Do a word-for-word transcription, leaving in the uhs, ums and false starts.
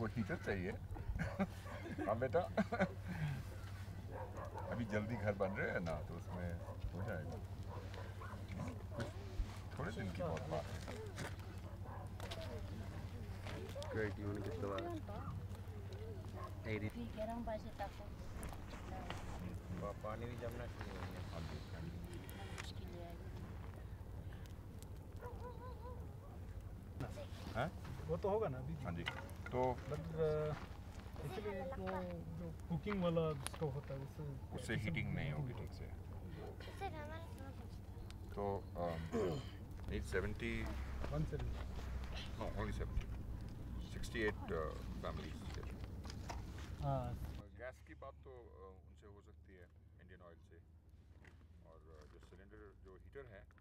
Heater चाहिए। हाँ बेटा, अभी जल्दी घर बन रहे हैं ना, तो उसमें हो जाएगा, थोड़े दिन की बहुत बात है। Great, you want to get the last eighty? पानी भी जमना शुरू हो गया। हाँ? वो तो होगा ना अभी। हाँ जी, तो इसलिए तो जो कुकिंग वाला स्टोव होता है उससे उससे हीटिंग नहीं होगी ठीक से। तो eight seventy one seventy no only seventy sixty eight families. हाँ, गैस की बात तो uh, उनसे हो सकती है, इंडियन ऑयल से, और uh, जो सिलेंडर जो हीटर है